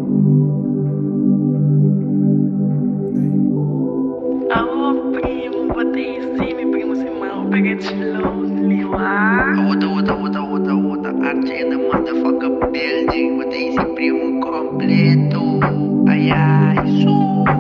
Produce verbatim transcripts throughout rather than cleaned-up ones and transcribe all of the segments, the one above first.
Alô, primo, botei em cima, primo Simão, peguei de lonely, uau. Outra, outra, outra, outra, outra, Argentina, motherfucker, building, botei esse primo completo. Ai, ai, su.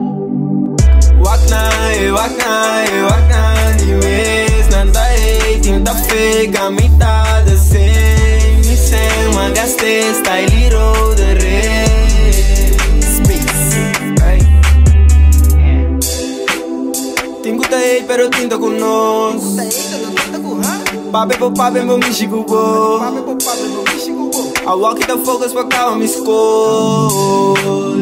Waknai, waknai, waknai, die meest nan da hating, da fake, a mitad de same. Mi sem, ma gaste, style hero de rei. Space, ay. Tingo ta hate, pero tinto con nos. Pape po pape, mo mi shigubo. I walk it the focus, pa kawa mi school.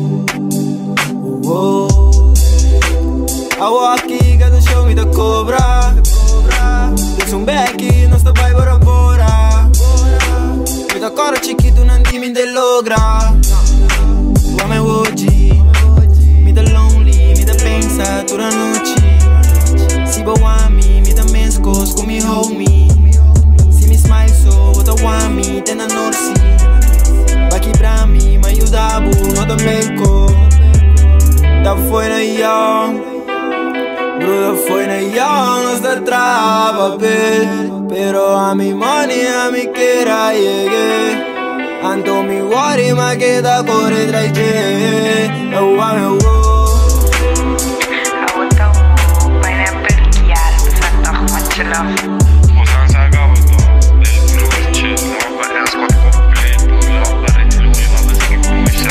Whoa. I walk here, gotta show me the cobra. There's un becchi, non sto vai bora bora. Mi da coro chiquito, non dimmi de logra. Uame oggi, mi da lonely, mi da pensa tutta noche. Si bo wami, mi da menscos con mi homie. Si mi smile so, what I want me, ten a norsi. Baki brami, ma aiutabu, no da melco. Da fuera yo. Bruda foi na young, nos da traba, pero a mi money, a mi kera llegué. Anto mi worry, ma queda corre trai je. Oh, oh, oh. Auto, pineapple chiar, perfetto, faccielo. Mozan zagava to, del cruce, la barra squad completo, la barra di lui, la barra di pusha.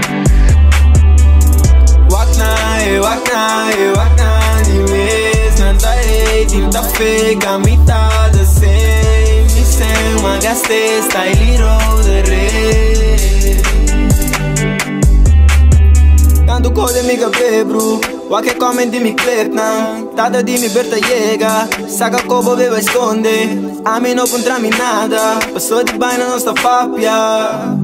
Waknai, waknai, waknai. Tinta fake, a mitad de same. Mi sem, ma gaste, style hero de rei. Tanto code mi cape, bro. Qualche comment di mi clip, na. Tata di mi berta llega. Saca cobo beva esconde. A mi non contrami nada. Passou di baina non sta fappia.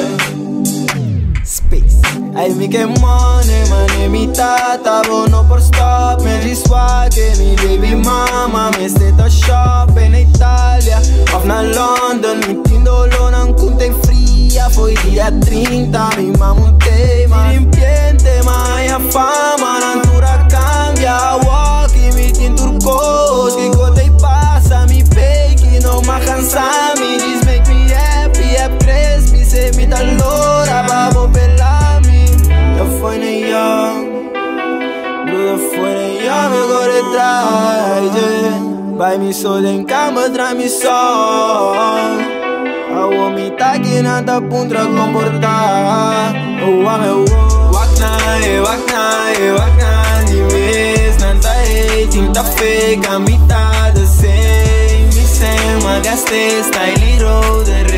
Space. Ai mica money, money mi tata, buono per stop. Me riswaghe, mi baby mama, mi stata shop in Italia. Off na London, mi tindolo non conta in fria. Poi dia trinta, mi mamuntei, ma rimpiente, ma hai fama, natura cambia. Walkie, mi tin turcos, che cote passa, mi fake, non ma cansami. This make me happy, happy crazy, mi se mi dall'ora, babo bella. Foi na young, Bruda foi na young, agora é trai. Vai me solda em cama, trai me sol. A homem tá aqui nada pra comportar. Oh, ah, meu, oh. Waknai, waknai, waknai, de vez, nada hating, tá fake, a mitad de same. Mi sem, ma gaste, style hero de